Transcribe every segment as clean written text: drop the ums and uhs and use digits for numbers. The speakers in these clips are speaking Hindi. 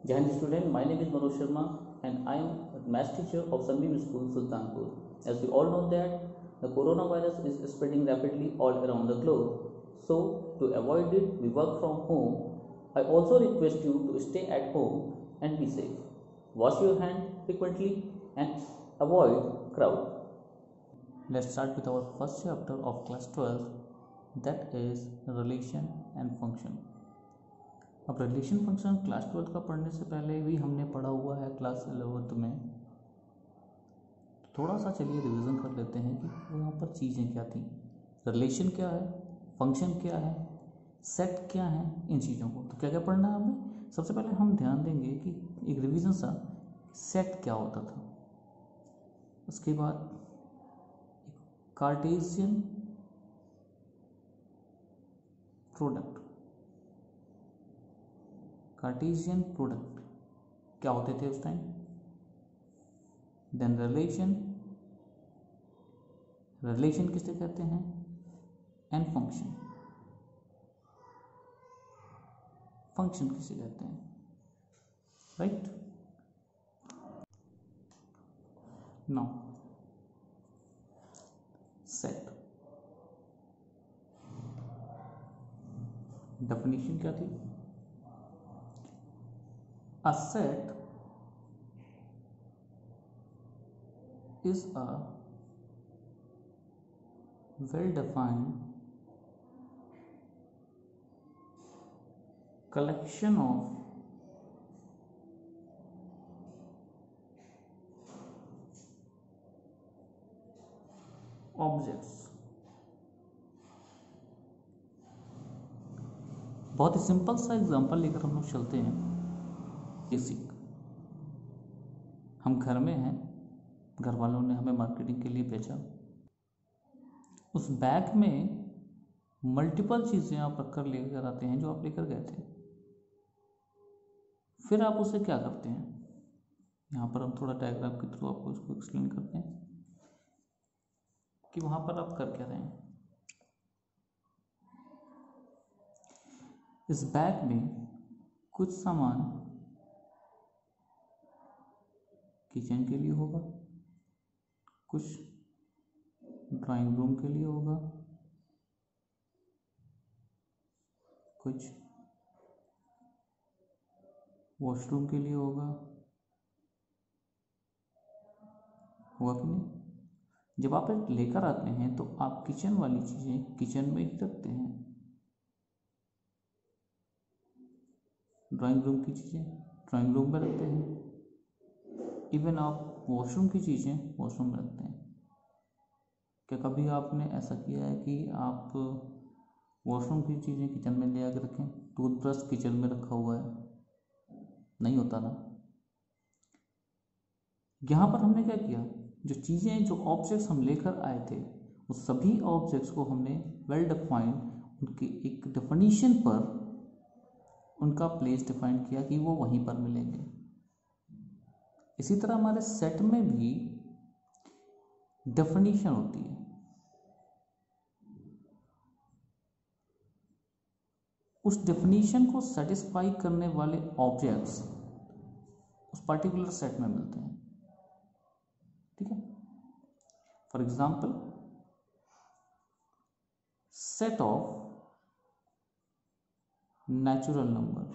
Jai Hind student, my name is Manoj Sharma and I am a maths teacher of Sunbeam School, Sultanpur. As we all know that the coronavirus is spreading rapidly all around the globe. So to avoid it, we work from home. I also request you to stay at home and be safe. Wash your hand frequently and avoid crowd. Let's start with our first chapter of class 12, that is relation and function. अब रिलेशन फंक्शन क्लास 12 का पढ़ने से पहले भी हमने पढ़ा हुआ है क्लास 11th में। थोड़ा सा चलिए रिवीजन कर लेते हैं कि यहाँ पर चीज़ें क्या थी, रिलेशन क्या है, फंक्शन क्या है, सेट क्या है, इन चीज़ों को तो क्या क्या पढ़ना है हमें। सबसे पहले हम ध्यान देंगे कि एक रिवीजन सा सेट क्या होता था, उसके बाद कार्टेशियन प्रोडक्ट, कार्टेशियन प्रोडक्ट क्या होते थे उस टाइम, देन रिलेशन, रिलेशन किसे कहते हैं, एंड फंक्शन, फंक्शन किसे कहते हैं, राइट। नाउ सेट, डेफिनेशन क्या थी, a set is a well-defined collection of objects। बहुत ही सिंपल सा एग्जांपल लेकर हम लोग चलते हैं। बेसिक, हम घर में हैं, घर वालों ने हमें मार्केटिंग के लिए भेजा, उस बैग में मल्टीपल चीज़ें आप रख कर लेकर आते हैं जो आप लेकर गए थे। फिर आप उसे क्या करते हैं, यहाँ पर हम थोड़ा डायग्राम के थ्रू आपको इसको एक्सप्लेन करते हैं कि वहाँ पर आप कर क्या रहे हैं। इस बैग में कुछ सामान किचन के लिए होगा, कुछ ड्राइंग रूम के लिए होगा, कुछ वॉशरूम के लिए होगा कि नहीं। जब आप लेकर आते हैं तो आप किचन वाली चीज़ें किचन में ही रखते हैं, ड्राइंग रूम की चीज़ें ड्राइंग रूम में रखते हैं, इवन आप वॉशरूम की चीज़ें वॉशरूम में रखते हैं। क्या कभी आपने ऐसा किया है कि आप वॉशरूम की चीज़ें किचन में ले आकर रखें, टूथब्रश किचन में रखा हुआ है, नहीं होता ना। यहाँ पर हमने क्या किया, जो चीज़ें जो ऑब्जेक्ट्स हम लेकर आए थे उस सभी ऑब्जेक्ट्स को हमने वेल डिफाइंड, उनकी एक डेफिनेशन पर उनका प्लेस डिफाइन किया कि वो वहीं पर मिलेंगे। इसी तरह हमारे सेट में भी डेफिनेशन होती है। उस डेफिनेशन को सेटिस्फाई करने वाले ऑब्जेक्ट्स उस पर्टिकुलर सेट में मिलते हैं, ठीक है। For example, set of natural number,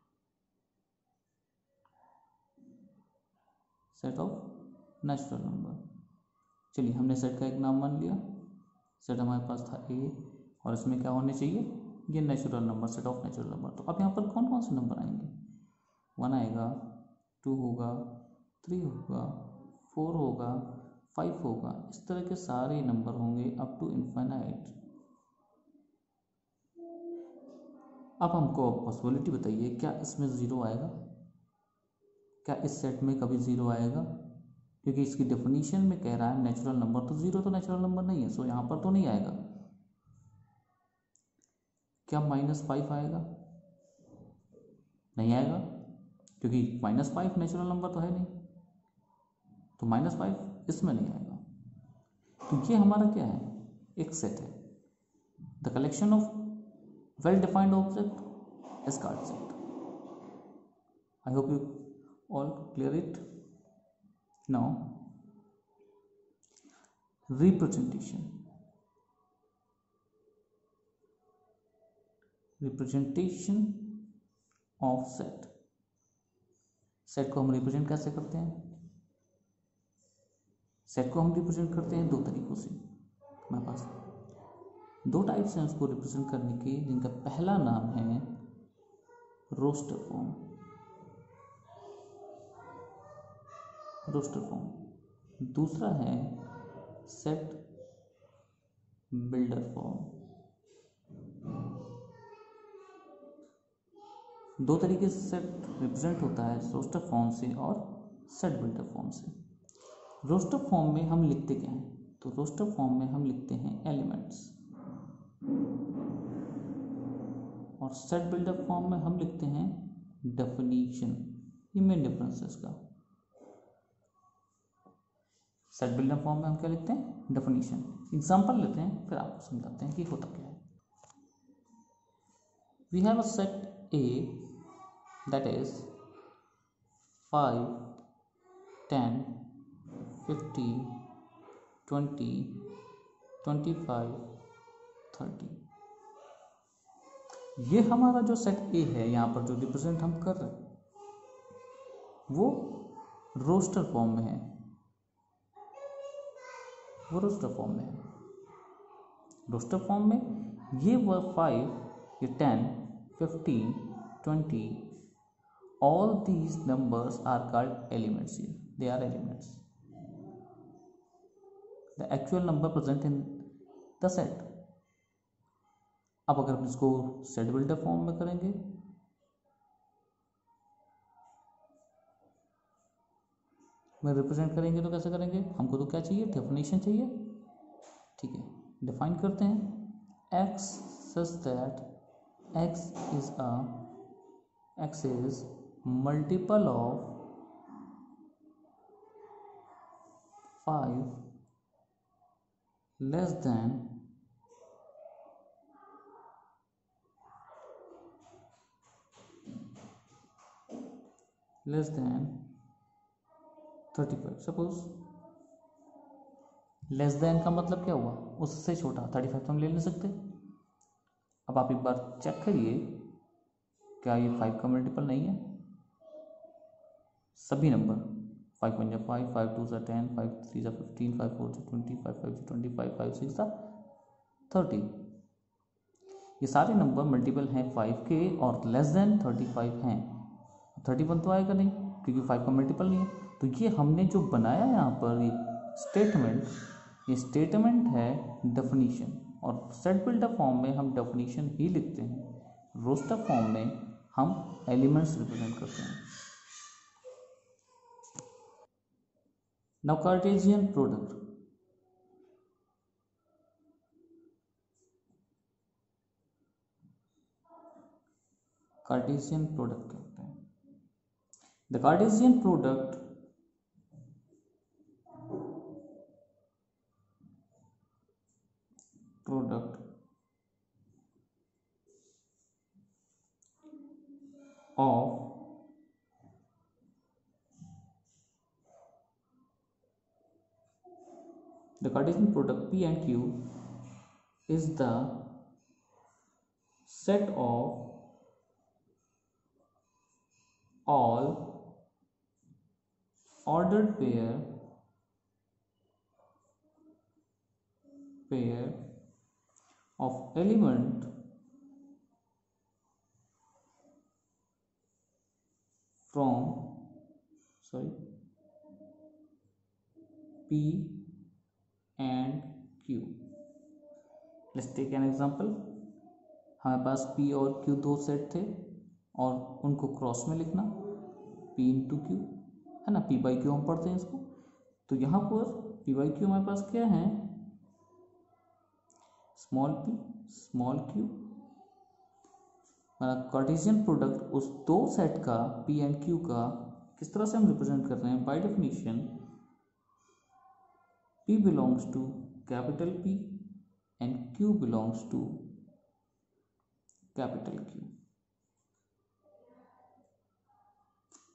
set of natural number. चलिए, हमने सेट का एक नाम मान लिया, सेट हमारे पास था ए और इसमें क्या होने चाहिए, ये natural number, set of natural number. तो अब यहाँ पर कौन कौन से नंबर आएंगे, 1 आएगा, 2 होगा, 3 होगा, 4 होगा, 5 होगा, इस तरह के सारे नंबर होंगे अप टू इनफाइनाइट। अब हमको पॉसिबिलिटी बताइए, क्या इसमें ज़ीरो आएगा, क्या इस सेट में कभी ज़ीरो आएगा, क्योंकि इसकी डेफिनेशन में कह रहा है नेचुरल नंबर, तो ज़ीरो तो नेचुरल नंबर नहीं है, सो यहाँ पर तो नहीं आएगा। क्या -5 आएगा, नहीं आएगा, क्योंकि -5 नेचुरल नंबर तो है नहीं, तो -5 इसमें नहीं आएगा। तो ये हमारा क्या है, एक सेट है, the collection of well defined object is called set. I hope you all clear it. Now, representation of set को हम रिप्रेजेंट कैसे करते हैं? सेट को हम रिप्रेजेंट करते हैं दो तरीकों से। हमारे पास दो टाइप्स हैं उसको रिप्रेजेंट करने के, जिनका पहला नाम है रोस्टर फॉर्म। दूसरा है सेट बिल्डर फॉर्म। दो तरीके से सेट रिप्रेजेंट होता है, रोस्टर फॉर्म से और सेट बिल्डर फॉर्म से। रोस्टर फॉर्म में हम लिखते क्या हैं? तो रोस्टर फॉर्म में हम लिखते हैं एलिमेंट्स, और सेट बिल्डर फॉर्म में हम लिखते हैं डेफिनेशन। ये मेन डिफरेंस है इसका। सेट बिल्डर फॉर्म में हम क्या लिखते हैं? डेफिनेशन। एग्जांपल लेते हैं, फिर आपको समझाते हैं कि होता क्या है। We have a set A that is 5, 10, 15, 20, 25, 30। ये हमारा जो सेट ए है, यहाँ पर जो रिप्रेजेंट हम कर रहे हैं वो रोस्टर फॉर्म में है। रोस्टर फॉर्म में ये 5, ये 10, 15, 20, all these numbers are called elements here. They are elements, the actual number present in the set. अब अगर हम इसको सेट बिल्डर फॉर्म में करेंगे, में रिप्रेजेंट करेंगे तो कैसे करेंगे? हमको तो क्या चाहिए? डेफिनेशन चाहिए। ठीक है, डिफाइन करते हैं x such that x is multiple of 5 less than 35। Suppose less than का मतलब क्या हुआ? उससे छोटा। 35 तो हम ले नहीं सकते। अब आप एक बार चेक करिए, क्या ये 5 का मल्टीपल नहीं है? सभी नंबर 5 1 जा 5, 5 2 जा 10, 5 3 जा 15, 5 4 जा 20, 5 5 जा 25, 5 6 जा 30। ये सारे नंबर मल्टीपल हैं 5 के और लेस देन 35 हैं। 31 तो आएगा नहीं क्योंकि 5 का मल्टीपल नहीं है। तो ये हमने जो बनाया यहाँ पर ये स्टेटमेंट है डेफिनेशन। और सेट बिल्डर फॉर्म में हम डेफिनेशन ही लिखते हैं, रोस्टर फॉर्म में हम एलिमेंट्स रिप्रेजेंट करते हैं। Now cartesian product. Cartesian product क्या होता है? The cartesian product of the Cartesian product P and Q is the set of all ordered pair of element from P and Q. Let's take an example. हमारे पास P और Q दो सेट थे और उनको क्रॉस में लिखना P इंटू Q है ना, P बाई Q हम पढ़ते हैं इसको। तो यहाँ पर P बाई Q हमारे पास क्या है? Small p small q। Cartesian product उस दो सेट का P एंड Q का किस तरह से हम रिप्रेजेंट कर रहे हैं? By definition P belongs to capital P and Q belongs to capital Q।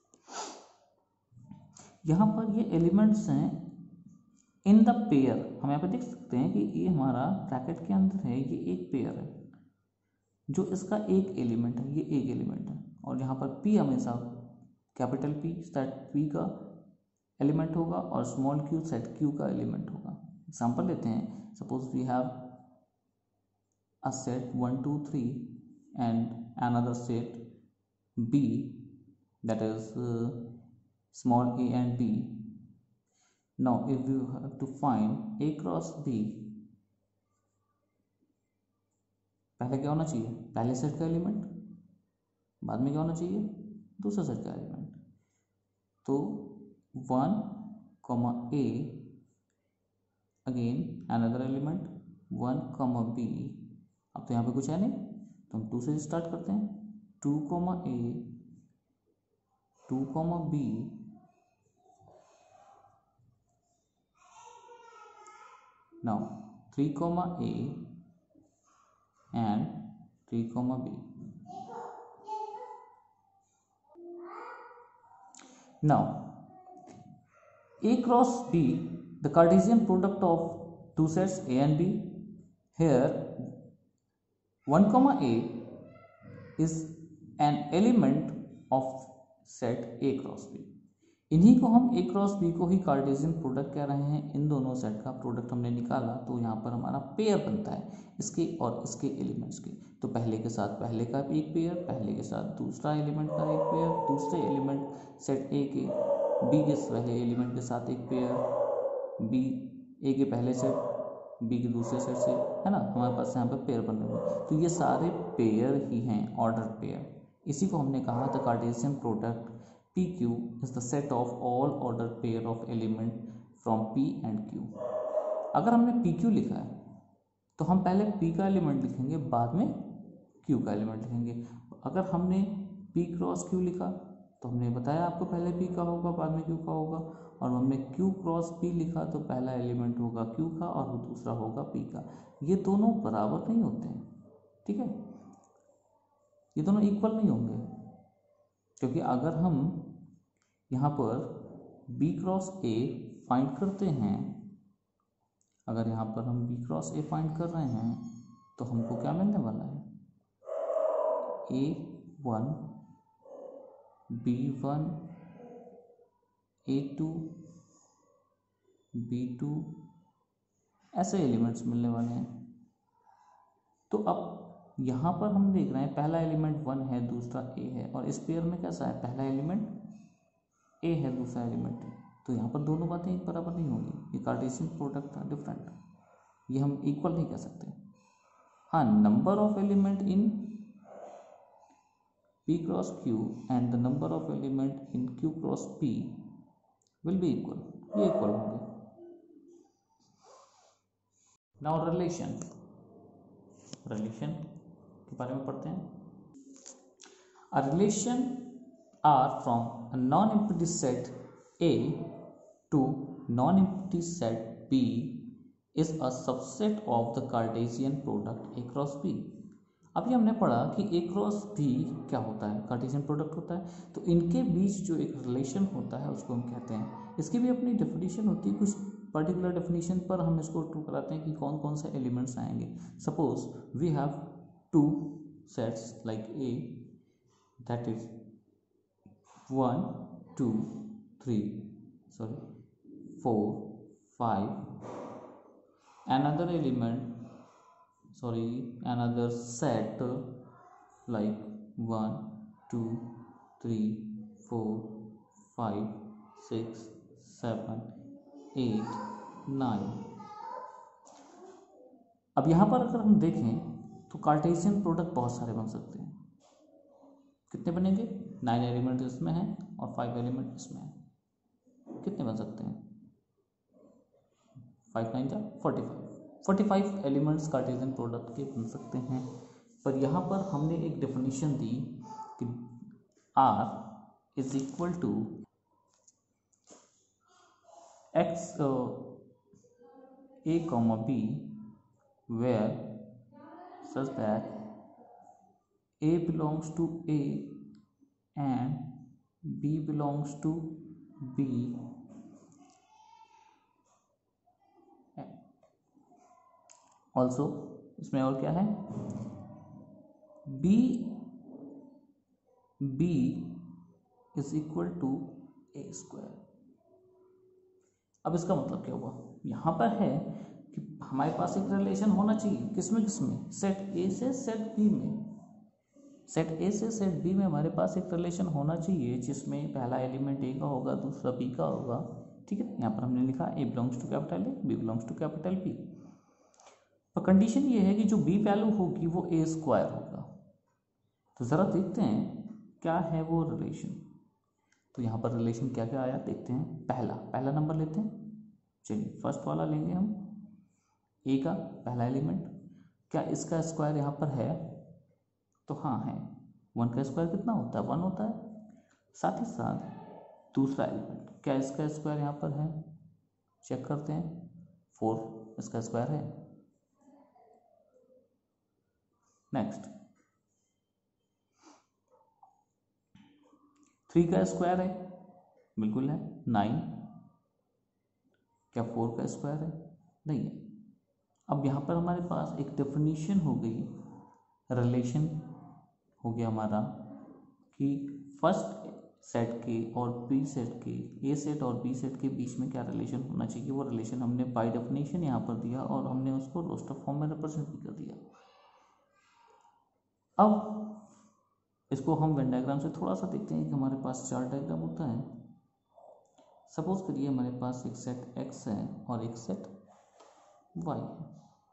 यहाँ पर ये एलिमेंट्स हैं इन द पेयर। हम यहाँ पे देख सकते हैं कि ये हमारा ब्रैकेट के अंदर है, ये एक पेयर है जो इसका एक एलिमेंट है, ये एक एलिमेंट है। और यहाँ पर P हमेशा कैपिटल P सेट P का एलिमेंट होगा और स्मॉल q सेट Q का एलिमेंट होगा। एग्जाम्पल लेते हैं, suppose we have a set 1 2 3 and another set B, that is small a and b. Now if you have to find a cross b, पहले क्या होना चाहिए, पहले सेट का एलिमेंट, बाद में क्या होना चाहिए, दूसरा सेट का एलिमेंट। तो 1 comma a, again another element 1 comma b। अब तो यहाँ पे कुछ है नहीं तो हम 2 से स्टार्ट करते हैं, 2 comma a, 2 comma b, now 3 comma a and 3 comma b. Now a cross b, the Cartesian product of two sets a and b. Here 1 comma a is an element of set a cross b. इन्हीं को हम a क्रॉस b को ही कार्टेशियन प्रोडक्ट कह रहे हैं। इन दोनों सेट का प्रोडक्ट हमने निकाला तो यहाँ पर हमारा पेयर बनता है इसके और इसके एलिमेंट्स के। तो पहले के साथ पहले का एक पेयर, पहले के साथ दूसरा एलिमेंट का एक पेयर, दूसरे एलिमेंट सेट a के b के पहले एलिमेंट के साथ एक पेयर, b a के पहले सेट b के दूसरे सेट से, है ना, हमारे पास यहाँ पर पेयर बन रहे हैं। तो ये सारे पेयर ही हैं, ऑर्डर पेयर। इसी को हमने कहा था cartesian product PQ is the set of all ordered pair of element from P and Q। अगर हमने PQ लिखा है तो हम पहले P का एलिमेंट लिखेंगे, बाद में Q का एलिमेंट लिखेंगे। अगर हमने P क्रॉस Q लिखा तो हमने बताया आपको पहले P का होगा, बाद में Q का होगा। और हमने Q क्रॉस P लिखा तो पहला एलिमेंट होगा Q का और दूसरा होगा P का। ये दोनों बराबर नहीं होते हैं, ठीक है, ये दोनों इक्वल नहीं होंगे, क्योंकि अगर हम यहाँ पर B क्रॉस A फाइंड करते हैं, अगर यहाँ पर हम B क्रॉस A फाइंड कर रहे हैं तो हमको क्या मिलने वाला है, A1 B1 A2 B2 ऐसे एलिमेंट्स मिलने वाले हैं। तो अब यहाँ पर हम देख रहे हैं पहला एलिमेंट 1 है, दूसरा A है, और इस पेयर में कैसा है, पहला एलिमेंट A है, दूसरा एलिमेंट, तो यहाँ पर दोनों बातें एक बराबर नहीं होंगी। ये कार्टेशियन प्रोडक्ट है डिफरेंट, ये हम इक्वल नहीं कह सकते। हाँ, number of element in P cross Q and the number of element in Q cross P will be equal, ये इक्वल होंगे। नाउ रिलेशन के बारे में पढ़ते हैं। A relation R from a non-empty set A to non-empty set B is a subset of the Cartesian product A cross B। अभी हमने पढ़ा कि A क्रॉस B क्या होता है, कार्टेशियन प्रोडक्ट होता है। तो इनके बीच जो एक रिलेशन होता है उसको हम कहते हैं, इसकी भी अपनी डेफिनेशन होती है, कुछ पर्टिकुलर डेफिनेशन पर हम इसको ट्रू कराते हैं कि कौन कौन से एलिमेंट्स आएंगे। Suppose we have two sets like A, that is 1 2 3 4 5, another set like 1 2 3 4 5 6 7 8 9। अब यहाँ पर अगर हम देखें तो कार्टेशियन प्रोडक्ट बहुत सारे बन सकते हैं। कितने बनेंगे, 9 एलिमेंट इसमें हैं और 5 एलिमेंट इसमें हैं। कितने बन सकते हैं, 5 9 जा 45 एलिमेंट्स कार्टेशियन प्रोडक्ट के बन सकते हैं। पर यहाँ पर हमने एक डेफिनेशन दी कि R is equal to x A comma B, where such that A belongs to A and B belongs to B also इसमें और क्या है, B is equal to A square. अब इसका मतलब क्या हुआ, यहाँ पर है कि हमारे पास एक रिलेशन होना चाहिए, किसमें सेट ए से सेट बी में। सेट ए से सेट बी में हमारे पास एक रिलेशन होना चाहिए जिसमें पहला एलिमेंट ए का होगा, दूसरा बी का होगा। ठीक है, यहाँ पर हमने लिखा A belongs to capital A, B belongs to capital B. पर कंडीशन ये है कि जो बी वैल्यू होगी वो ए स्क्वायर होगा। तो ज़रा देखते हैं क्या है वो रिलेशन। तो यहाँ पर रिलेशन क्या क्या आया देखते हैं। पहला नंबर लेते हैं, चलिए फर्स्ट वाला लेंगे हम, ए का पहला एलिमेंट। क्या इसका स्क्वायर यहाँ पर है, तो हाँ है। 1 का स्क्वायर कितना होता है, 1 होता है। साथ ही साथ दूसरा एलिमेंट, क्या इसका स्क्वायर यहाँ पर है, चेक करते हैं, 4 इसका स्क्वायर है। नेक्स्ट 3 का स्क्वायर है, बिल्कुल है। 9, क्या 4 का स्क्वायर है, नहीं है। अब यहाँ पर हमारे पास एक डेफिनेशन हो गई, रिलेशन हो गया हमारा कि फर्स्ट सेट के और बी सेट के, ए सेट और बी सेट के बीच में क्या रिलेशन होना चाहिए। वो रिलेशन हमने बाय डेफिनेशन यहाँ पर दिया और हमने उसको रोस्टर फॉर्म में रिप्रेजेंट भी कर दिया। अब इसको हम वेन डायग्राम से थोड़ा सा देखते हैं कि हमारे पास चार्ट डायग्राम होता है। सपोज करिए हमारे पास एक सेट एक्स है और एक सेट वाई है।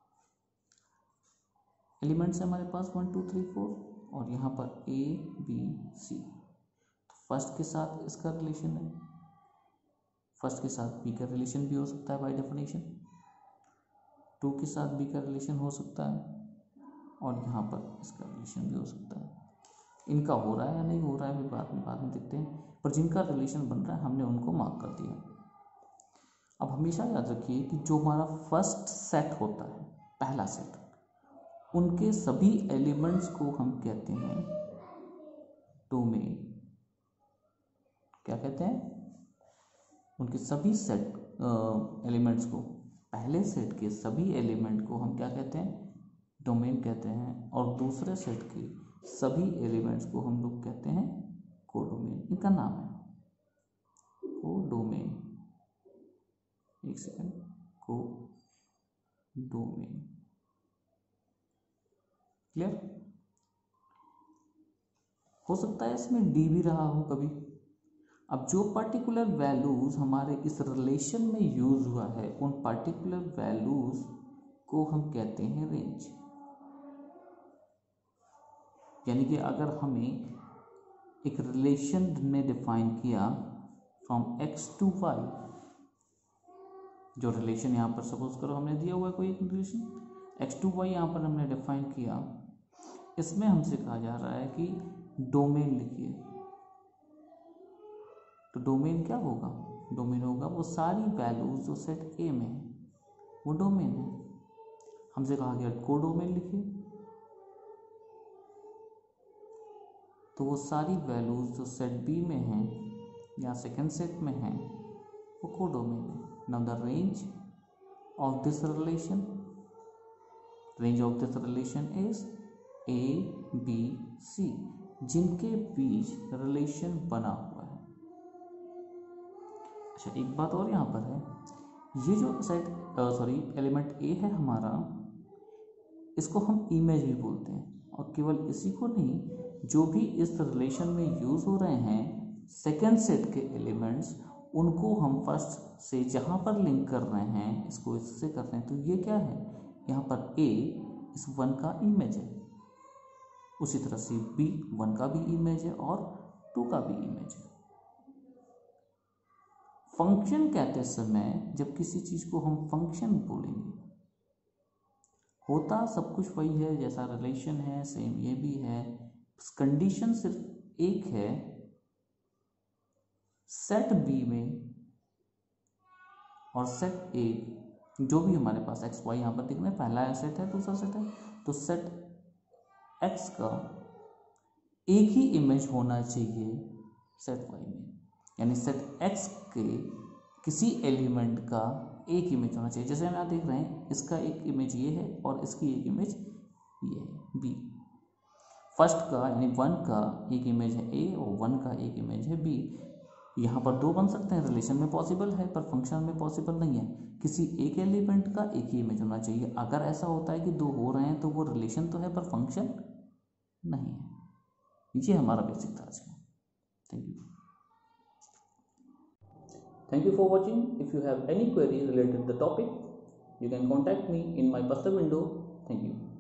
एलिमेंट्स है हमारे पास 1 2 3 4 और यहाँ पर ए बी सी। तो फर्स्ट के साथ इसका रिलेशन है, फर्स्ट के साथ बी का रिलेशन भी हो सकता है बाय डेफिनेशन, 2 के साथ बी का रिलेशन हो सकता है और यहाँ पर इसका रिलेशन भी हो सकता है। इनका हो रहा है या नहीं हो रहा है बाद में देखते हैं, पर जिनका रिलेशन बन रहा है हमने उनको मार्क कर दिया। अब हमेशा याद रखिए कि जो हमारा फर्स्ट सेट होता है, पहला सेट, उनके सभी एलिमेंट्स को हम कहते हैं डोमेन। क्या कहते हैं, उनके सभी सेट एलिमेंट्स को, पहले सेट के सभी एलिमेंट को हम क्या कहते हैं, डोमेन कहते हैं। और दूसरे सेट के सभी एलिमेंट्स को हम लोग कहते हैं कोडोमेन। इनका नाम है कोडोमेन। एक सेकंड, कोडोमेन। क्लियर? हो सकता है इसमें डी भी रहा हो कभी। अब जो पर्टिकुलर वैल्यूज हमारे इस रिलेशन में यूज हुआ है, उन पर्टिकुलर वैल्यूज को हम कहते हैं रेंज। यानी कि अगर हमें एक रिलेशन ने डिफाइन किया फ्रॉम एक्स टू वाई, जो रिलेशन यहाँ पर सपोज करो हमने दिया हुआ है कोई एक रिलेशन एक्स टू वाई, यहाँ पर हमने डिफाइन किया, इसमें हमसे कहा जा रहा है कि डोमेन लिखिए। तो डोमेन क्या होगा, डोमेन होगा वो सारी वैल्यूज जो सेट ए में है, वो डोमेन है। हमसे कहा गया कोडोमेन लिखिए, तो वो सारी वैल्यूज जो सेट बी में हैं या सेकेंड सेट में हैं वो कोडोमेन है। Now the range of this relation, range of this relation is A B C, जिनके बीच रिलेशन बना हुआ है। अच्छा एक बात और यहाँ पर है, ये जो सेट एलिमेंट ए है हमारा, इसको हम इमेज भी बोलते हैं। और केवल इसी को नहीं, जो भी इस रिलेशन में यूज हो रहे हैं सेकेंड सेट के एलिमेंट्स, उनको हम फर्स्ट से जहाँ पर लिंक कर रहे हैं, इसको इससे कर रहे हैं, तो ये क्या है, यहाँ पर ए इस 1 का इमेज है, उसी तरह से बी 1 का भी इमेज है और 2 का भी इमेज है। फंक्शन कहते समय जब किसी चीज को हम फंक्शन बोलेंगे, होता सब कुछ वही है जैसा रिलेशन है, सेम ये भी है। कंडीशन सिर्फ एक है, सेट बी में और सेट ए, जो भी हमारे पास एक्स वाई यहाँ पर दिख रहे हैं, पहला सेट है दूसरा सेट है, तो सेट एक्स का एक ही इमेज होना चाहिए सेट वाई में। यानी सेट एक्स के किसी एलिमेंट का एक इमेज होना चाहिए। जैसे हम यहाँ देख रहे हैं, इसका एक इमेज ये है और इसकी एक इमेज ये है बी। फर्स्ट का यानी 1 का एक इमेज है ए और 1 का एक इमेज है बी। यहाँ पर दो बन सकते हैं, रिलेशन में पॉसिबल है पर फंक्शन में पॉसिबल नहीं है। किसी एक एलिमेंट का एक ही इमेज होना चाहिए। अगर ऐसा होता है कि दो हो रहे हैं तो वो रिलेशन तो है पर फंक्शन नहीं है। ये हमारा बेसिक था आज का। Thank you. Thank you for watching. If you have any query related to the topic, you can contact me in my personal window. Thank you.